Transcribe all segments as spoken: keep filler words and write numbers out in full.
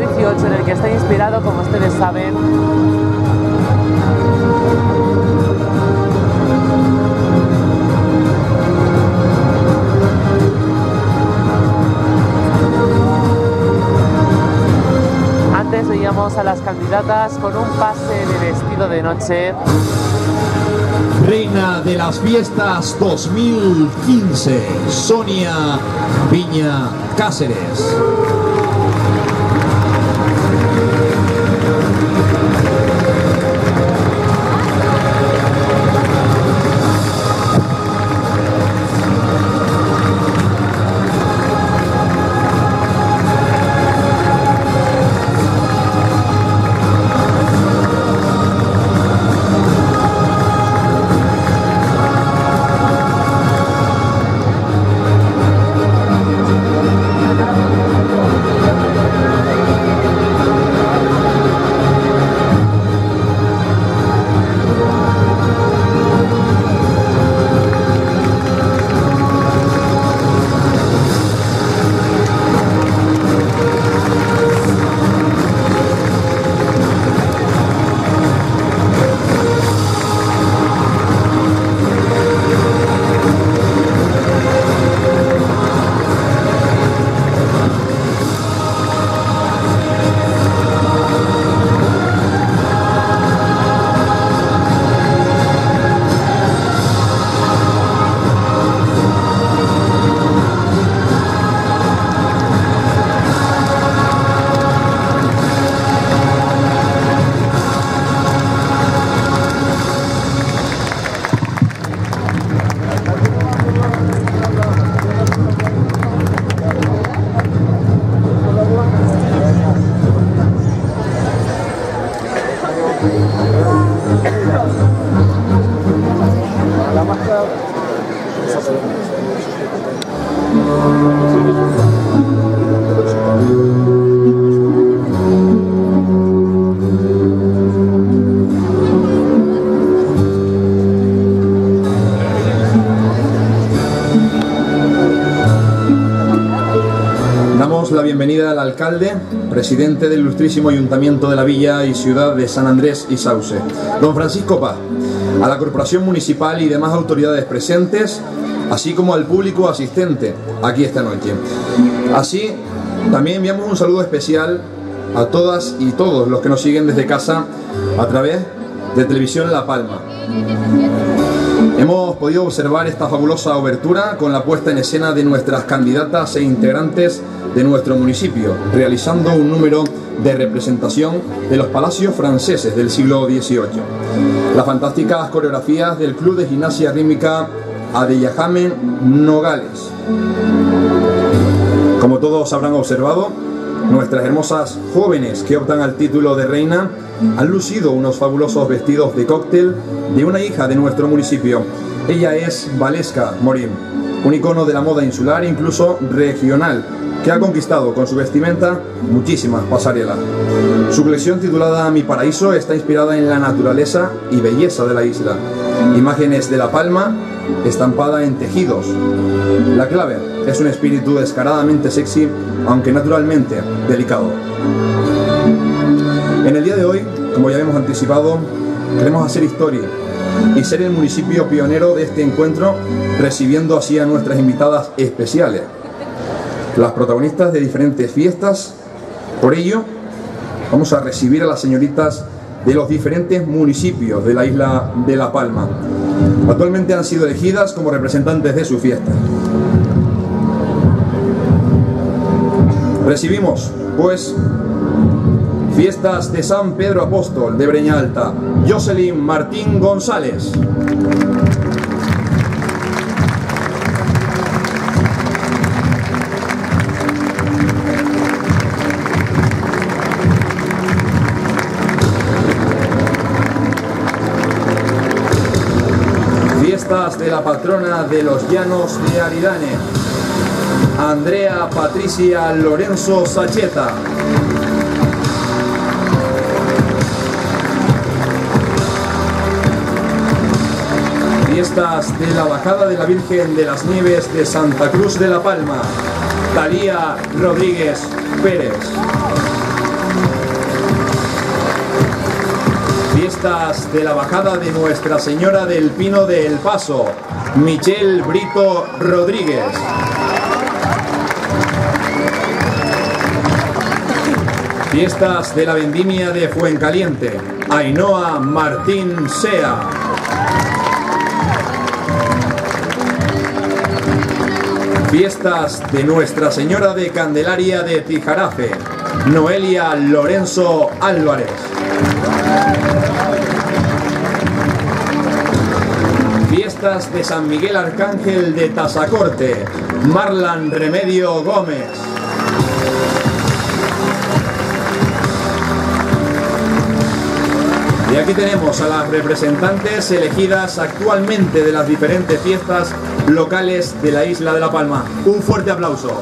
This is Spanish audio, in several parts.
dieciocho, en el que está inspirado, como ustedes saben, antes veíamos a las candidatas con un pase de vestido de noche. Reina de las Fiestas dos mil quince, Sonia Viña Cáceres. La bienvenida al alcalde, presidente del ilustrísimo Ayuntamiento de la Villa y Ciudad de San Andrés y Sauce, don Francisco Paz, a la Corporación Municipal y demás autoridades presentes, así como al público asistente aquí esta noche. Así, también enviamos un saludo especial a todas y todos los que nos siguen desde casa a través de Televisión La Palma. Hemos podido observar esta fabulosa obertura con la puesta en escena de nuestras candidatas e integrantes de nuestro municipio, realizando un número de representación de los palacios franceses del siglo dieciocho. Las fantásticas coreografías del Club de Gimnasia Rítmica Adeyajamen Nogales. Como todos habrán observado, nuestras hermosas jóvenes que optan al título de reina han lucido unos fabulosos vestidos de cóctel de una hija de nuestro municipio. Ella es Valesca Morín, un icono de la moda insular e incluso regional, que ha conquistado con su vestimenta muchísimas pasarelas. Su colección titulada Mi Paraíso está inspirada en la naturaleza y belleza de la isla. Imágenes de La Palma estampada en tejidos. La clave es un espíritu descaradamente sexy, aunque naturalmente delicado. En el día de hoy, como ya hemos anticipado, queremos hacer historia y ser el municipio pionero de este encuentro, recibiendo así a nuestras invitadas especiales, las protagonistas de diferentes fiestas. Por ello, vamos a recibir a las señoritas de los diferentes municipios de la isla de La Palma. Actualmente han sido elegidas como representantes de su fiesta. Recibimos, pues, Fiestas de San Pedro Apóstol de Breña Alta, Jocelyn Martín González. Fiestas de la patrona de los Llanos de Aridane, Andrea Patricia Lorenzo Sacheta. Fiestas de la Bajada de la Virgen de las Nieves de Santa Cruz de la Palma, Talía Rodríguez Pérez. Fiestas de la bajada de Nuestra Señora del Pino de El Paso, Michelle Brito Rodríguez. Fiestas de la Vendimia de Fuencaliente, Ainhoa Martín Sea. Fiestas de Nuestra Señora de Candelaria de Tijarafe, Noelia Lorenzo Álvarez. Fiestas de San Miguel Arcángel de Tasacorte, Marlan Remedio Gómez. Y aquí tenemos a las representantes elegidas actualmente de las diferentes fiestas locales de la isla de La Palma. Un fuerte aplauso.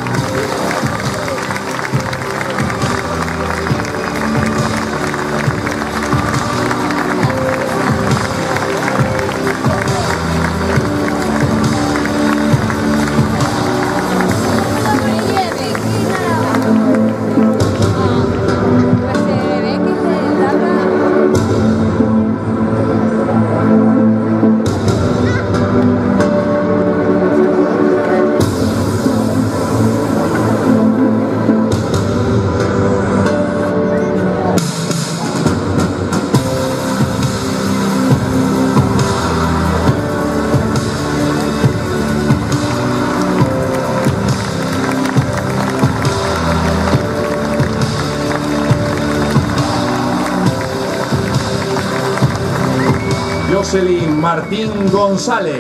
Jocelyn Martín González.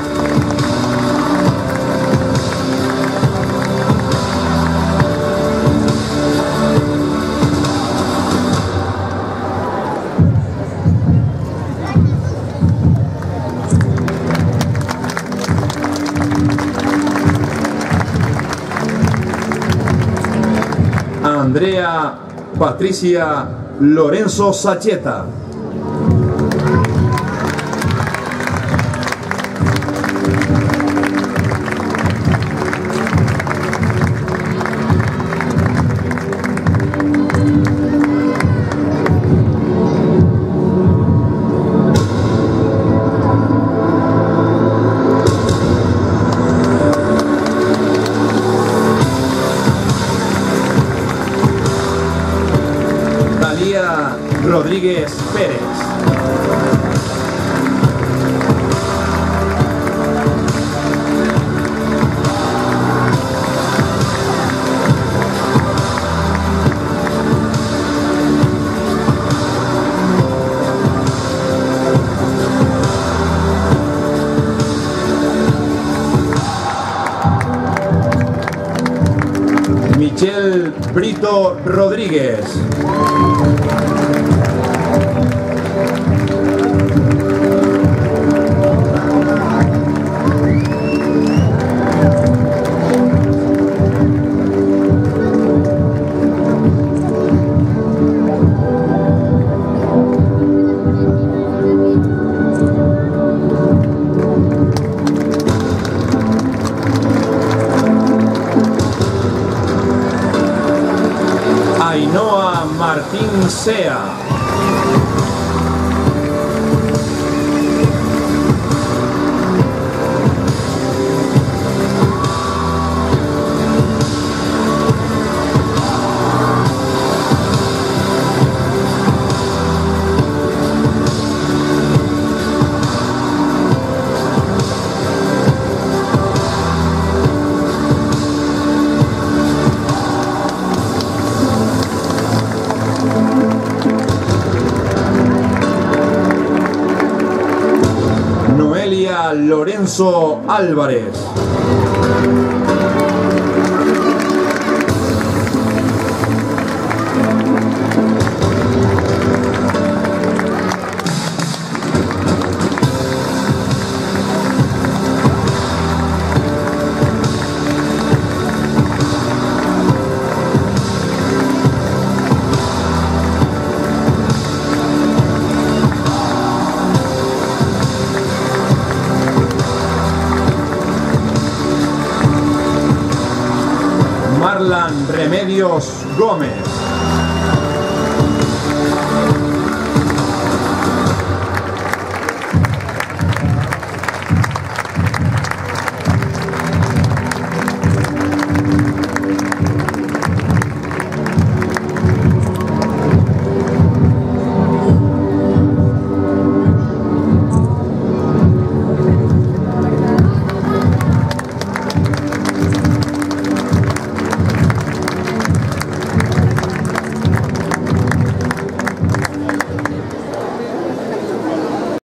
Andrea Patricia Lorenzo Sacheta. Rodríguez Pérez. Michelle Brito Rodríguez. Ainhoa Martín Sea. Noelia Lorenzo Álvarez. Marlan Remedios Gómez.